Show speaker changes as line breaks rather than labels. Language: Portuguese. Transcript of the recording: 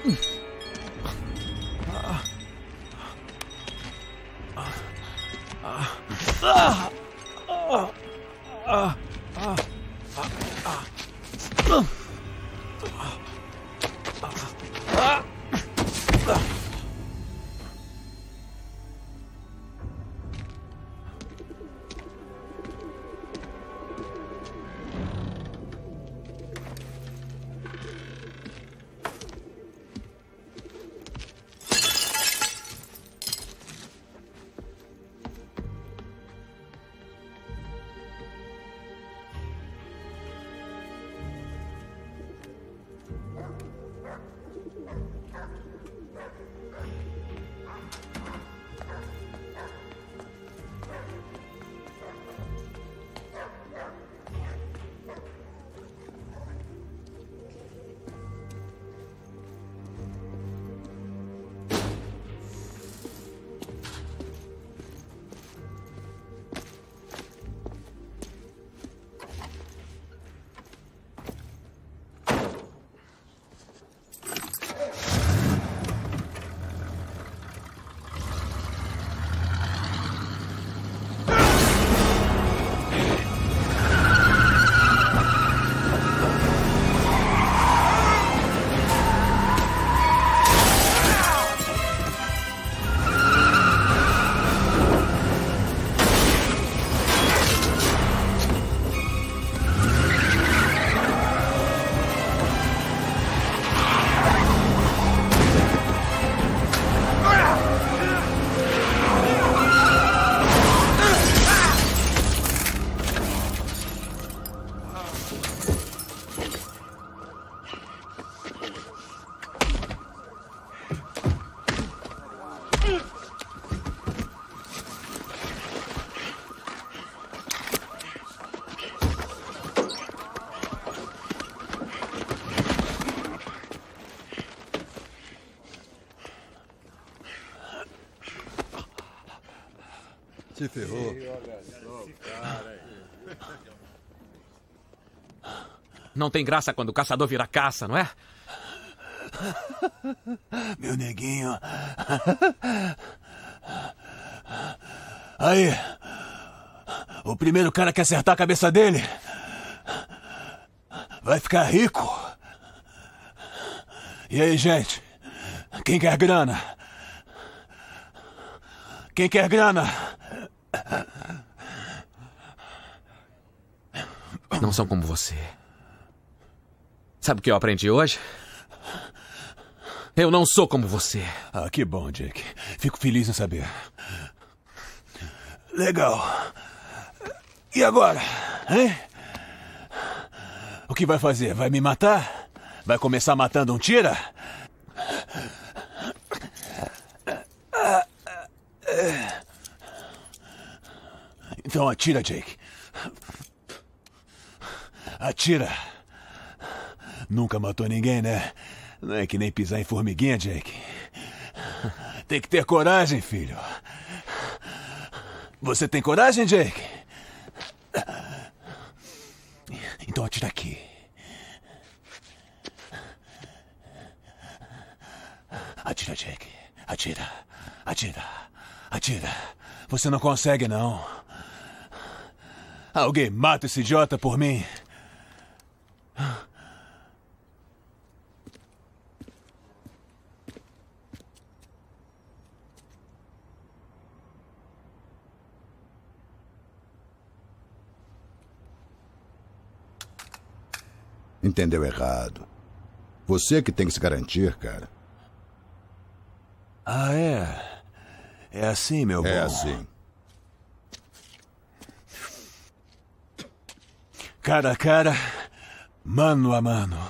Se ferrou.
Não tem graça quando o caçador vira caça, não é?
Meu neguinho. Aí. O primeiro cara que acertar a cabeça dele vai ficar rico. E aí, gente? Quem quer grana? Quem quer grana?
Não são como você. Sabe o que eu aprendi hoje? Eu não sou como você.
Ah, que bom, Jake. Fico feliz em saber. Legal. E agora? Hein? O que vai fazer? Vai me matar? Vai começar matando um tira? Então atira, Jake. Atira. Nunca matou ninguém, né? Não é que nem pisar em formiguinha, Jake. Tem que ter coragem, filho. Você tem coragem, Jake? Então atira aqui. Atira, Jake. Atira. Atira. Atira. Você não consegue, não. Alguém mata esse idiota por mim.
Entendeu errado. Você que tem que se garantir, cara.
Ah, é? É assim, meu bom?
É assim.
Cara a cara, mano a mano.